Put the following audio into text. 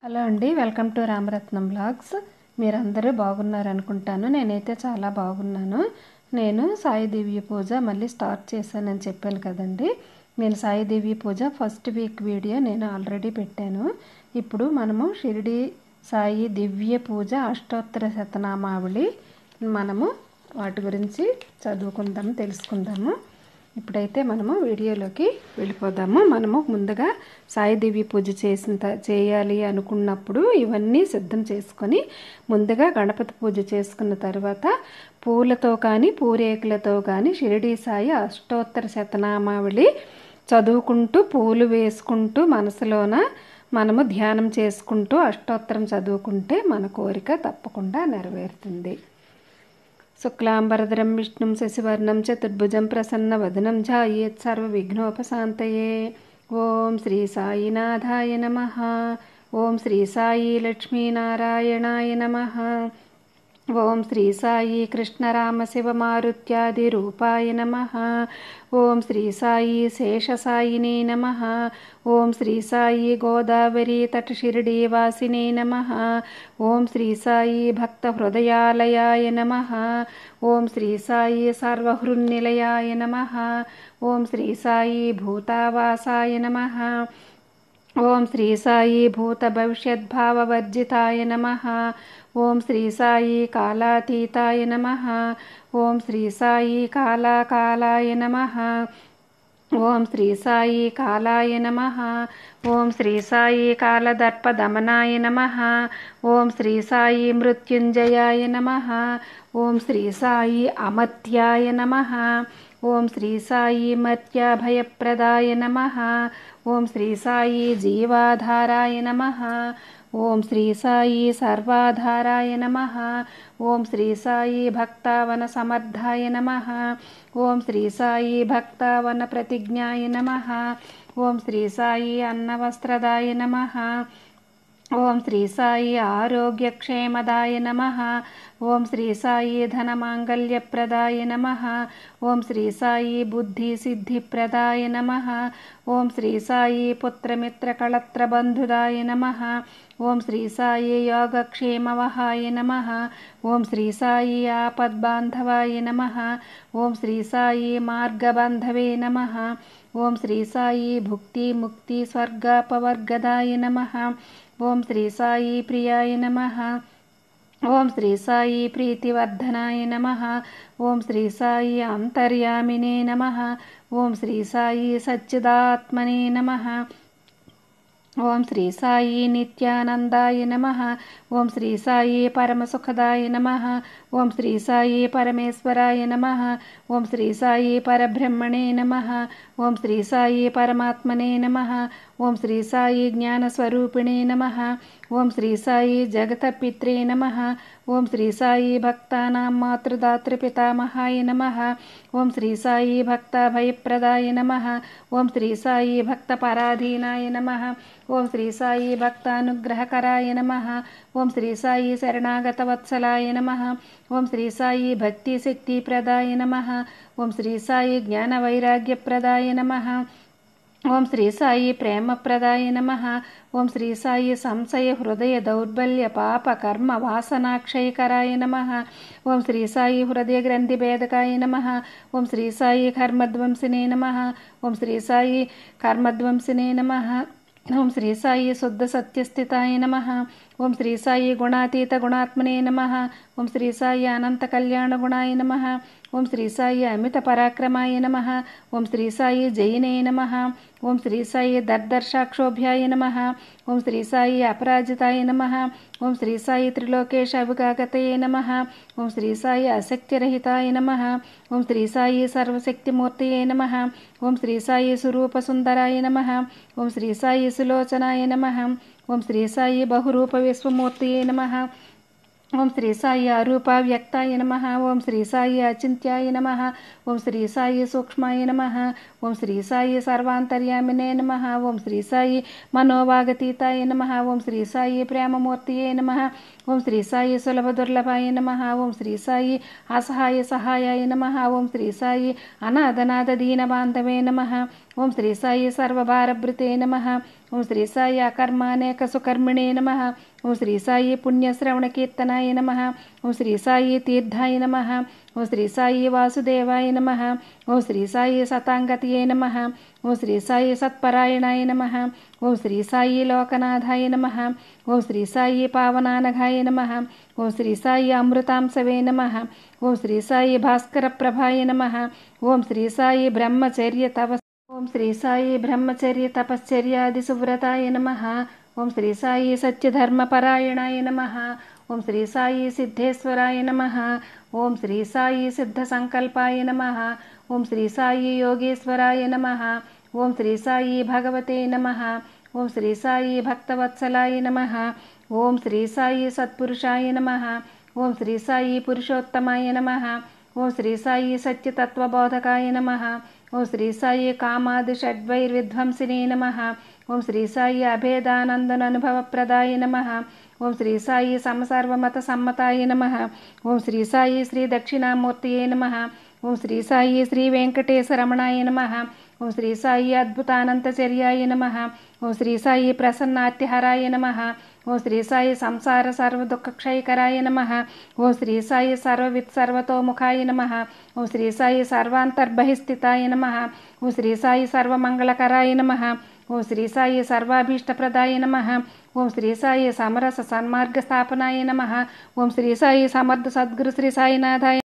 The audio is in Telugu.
హలో అండి, వెల్కమ్ టు రామరత్నం బ్లాగ్స్. మీరందరూ బాగున్నారనుకుంటాను. నేనైతే చాలా బాగున్నాను. నేను సాయి దివ్య పూజ మళ్ళీ స్టార్ట్ చేశానని చెప్పాను కదండి. నేను Sai Divya Pooja first week video నేను ఆల్రెడీ పెట్టాను. ఇప్పుడు మనము షిరిడి సాయి దివ్య పూజ అష్టోత్తర శతనామావళి మనము వాటి గురించి చదువుకుందాము, తెలుసుకుందాము. ఇప్పుడైతే మనము వీడియోలోకి వెళ్ళిపోదాము. మనము ముందుగా సాయి దివ్య పూజ చేయాలి అనుకున్నప్పుడు ఇవన్నీ సిద్ధం చేసుకొని ముందుగా గణపతి పూజ చేసుకున్న తర్వాత పూలతో కానీ పూరేకులతో కానీ షిరిడి సాయి అష్టోత్తర శతనామావళి చదువుకుంటూ పూలు వేసుకుంటూ మనసులోన మనము ధ్యానం చేసుకుంటూ అష్టోత్తరం చదువుకుంటే మన కోరిక తప్పకుండా నెరవేరుతుంది. శుక్లాంబరధరం విష్ణుం శశివర్ణం చతుర్భుజం ప్రసన్నవదనం ధ్యాయేత్ సర్వవిఘ్నోపశాంతయే. ఓం శ్రీ సాయినాథాయ నమః. ఓం శ్రీ సాయి లక్ష్మీనారాయణాయ నమః. ఓం శ్రీ సాయి కృష్ణరామ శివ మారుత్యాది రూపాయ నమః. ఓం శ్రీ సాయి శేషసాయినే నమః. ఓం శ్రీ సాయి గోదావరి తట షిరిడి వాసినే నమః. ఓం శ్రీ సాయి భక్త హృదయాలయాయ నమః. ఓం శ్రీ సాయి సర్వహృన్నిలయాయ నమః. ఓం శ్రీ సాయి భూతావాసాయ నమః. ఓం శ్రీ సాయి భూత భవిష్యద్భావవర్జితాయ నమః. ఓం శ్రీ సాయి కాలాతీతాయ నమః. ఓం శ్రీ సాయి కాలాకాలాయ నమః. ఓం శ్రీ సాయి కాలాయ నమః. ఓం శ్రీ సాయి కాలదర్పదమనాయ నమః. ఓం శ్రీ సాయి మృత్యుంజయాయ నమః. ఓం శ్రీ సాయి అమర్త్యాయ నమః. ఓం శ్రీ సాయి మర్త్యాభయప్రదాయ నమః. ఓం శ్రీ సాయి జీవాధారాయ నమః. ఓం శ్రీ సాయి సర్వాధారాయ నమః. ఓం శ్రీ సాయి భక్తావన సమర్థాయ నమః. ఓం శ్రీ సాయి భక్తావన ప్రతిజ్ఞాయ నమః. ఓం శ్రీ సాయి అన్నవస్త్రదాయ నమః. ఓం శ్రీ సాయి ఆరోగ్యక్షేమదాయ నమః. ఓం శ్రీ సాయి ధనమాంగల్యప్రదాయ నమః. ఓం శ్రీ సాయి బుద్ధిసిద్ధిప్రదాయ నమః. ఓం శ్రీ సాయి పుత్రమిత్రకళత్రబంధుదాయ నమః. ఓం శ్రీ సాయి యోగక్షేమవహాయ నమః. ఓం శ్రీ సాయి ఆపద్బాంధవాయ నమః. ఓం శ్రీ సాయి మార్గబాంధవే నమః. ఓం శ్రీ సాయి భుక్తి ముక్తి స్వర్గాపవర్గదాయ నమః. ఓం శ్రీ సాయి ప్రియాయ నమః. ఓం శ్రీ సాయి ప్రీతివర్ధనాయ నమః. ఓం శ్రీ సాయి అంతర్యామినే నమః. ఓం శ్రీ సాయి సచ్చిదాత్మనే నమః. ఓం శ్రీ సాయి నిత్యానందాయ నమః. ఓం శ్రీ సాయి పరమసుఖదాయ నమః. ఓం శ్రీ సాయి పరమేశ్వరాయ నమః. ఓం శ్రీ సాయి పరబ్రహ్మణే నమః. ఓం శ్రీ సాయి పరమాత్మనే నమః. ఓం శ్రీ సాయి జ్ఞానస్వరూపిణే నమః. ఓం శ్రీ సాయి జగతపిత్రే నమః. ఓం శ్రీ సాయి భక్తానాం మాతృదాతృపితామహాయ నమః. ఓం శ్రీ సాయి భక్తాభయప్రదాయ నమః. ఓం శ్రీ సాయి భక్తపరాధీనాయ నమః. ఓం శ్రీ సాయి భక్తానుగ్రహకరాయ నమః. ఓం శ్రీ సాయి శరణాగతవత్సలాయ నమః. ఓం శ్రీ సాయి భక్తిశక్తిప్రదాయ నమః. ఓం శ్రీ సాయి జ్ఞానవైరాగ్యప్రదాయ నమః. ఓం శ్రీ సాయి ప్రేమప్రదాయ నమః. ఓం శ్రీ సాయి సంశయ హృదయ దౌర్బల్య పాప కర్మ వాసనాక్షయకరాయ నమః. ఓం శ్రీ సాయి హృదయ గ్రంథి భేదకాయ నమః. ఓం శ్రీ సాయి కర్మధ్వంసినే నమః. ఓం శ్రీ సాయి కర్మధ్వంసినే నమః. ఓం శ్రీ సాయి శుద్ధ సత్యస్థితాయ నమః. ఓం శ్రీ సాయి గుణాతీత గుణాత్మనే నమః. ఓం శ్రీ సాయి అనంత కళ్యాణ గుణాయ నమః. ఓం శ్రీ సాయి అమిత పరాక్రమాయ నమః. ఓం శ్రీ సాయి జయినే నమః. ఓం శ్రీ సాయి దర్దర్శాక్షోభ్యాయ నమః. ఓం శ్రీ సాయి అపరాజితాయ నమః. ఓం శ్రీ సాయి త్రిలోకేశ అవిగాగతయే నమః. ఓం శ్రీ సాయి అశక్తిరహితాయ నమః. ఓం శ్రీ సాయి సర్వశక్తిమూర్తయే నమః. ఓం శ్రీ సాయి స్వరూపసుందరాయ నమః. ఓం శ్రీ సాయి సులోచనాయ నమః. ఓం శ్రీ సాయి బహురూప విశ్వమూర్తయే నమః. ఓం శ్రీ సాయి అరూప వ్యక్తాయ నమః. ఓం శ్రీ సాయి అచింత్యాయ నమః. ఓం శ్రీ సాయి సూక్ష్మాయ నమః. ఓం శ్రీ సాయి సర్వాంతర్యామినే నమః. ఓం శ్రీ సాయి మనోవాగతీతాయ నమః. ఓం శ్రీ సాయి ప్రేమమూర్తియే నమః. ఓం శ్రీ సాయి సులభ దుర్లభాయ నమః. ఓం శ్రీ సాయి అసహాయ సహాయాయ నమః. ఓం శ్రీ సాయి అనాథనాథ దీనబాంధవే నమః. ఓం శ్రీ సాయి సర్వభారభృతే నమః. ఓం శ్రీ సాయి అకర్మానేక సుకర్మిణే నమః. ఓం శ్రీ సాయి పుణ్యశ్రవణ కీర్తనాయ నమః. ఓం శ్రీ సాయి తీర్థాయ నమః. ఓం శ్రీ సాయి వాసుదేవాయ నమః. ఓం శ్రీ సాయి సతాంగతియే నమః. ఓం శ్రీ సాయి సత్పరాయణాయ నమః. ఓం శ్రీ సాయి లోకనాథాయ నమః. ఓం శ్రీ సాయి పావనానఘాయ నమః. ఓం శ్రీ సాయి అమృతాంశవే నమః. ఓం శ్రీ సాయి భాస్కర ప్రభాయ నమః. ఓం శ్రీ సాయి బ్రహ్మచర్య తప ఓం శ్రీ సాయి బ్రహ్మచర్య తపశ్చర్యాది సువ్రతాయ నమః. ఓం శ్రీ సాయి సత్యధర్మపరాయణాయ నమః. ఓం శ్రీ సాయి సిద్ధేశ్వరాయ నమః. ఓం శ్రీ సాయి సిద్ధ సంకల్పాయ నమః. ఓం శ్రీ సాయి యోగేశ్వరాయ నమః. ఓం శ్రీ సాయి భగవతే నమః. ఓం శ్రీ సాయి భక్తవత్సలాయ నమః. ఓం శ్రీ సాయి సత్పురుషాయ నమః. ఓం శ్రీ సాయి పురుషోత్తమాయ నమః. ఓం శ్రీ సాయి సత్యతత్వబోధకాయ నమః. ఓం శ్రీ సాయి కామాది షడ్వైర్విధ్వంసినే నమః. ఓం శ్రీ సాయి అభేదానందననుభవప్రదాయ నమః. ఓం శ్రీ సాయి సమసర్వమత సమ్మతాయ నమః. ఓం శ్రీ సాయి శ్రీ దక్షిణామూర్తియే నమః. ఓం శ్రీ సాయి శ్రీ వెంకటేశరమణాయ నమః. ఓం శ్రీ సాయి అద్భుతానంతచర్యాయ నమః. ఓం శ్రీ సాయి ప్రసన్నార్తిహరాయ నమః. ఓం శ్రీ సాయి సంసార సర్వదుఃఖక్షయకరాయ నమః. ఓం శ్రీ సాయి సర్వవిత్సర్వతోముఖాయ నమః. ఓం శ్రీ సాయి సర్వాంతర్బహిస్థితాయ నమః. ఓం శ్రీ సాయి సర్వమంగళకరాయ నమః. ఓం శ్రీ సాయి సర్వాభీష్టప్రదాయ నమః. ఓం శ్రీ సాయి సమరస సన్మార్గ స్థాపనాయ నమః. ఓం శ్రీ సాయి సమర్థ సద్గురు శ్రీ సాయినాథాయ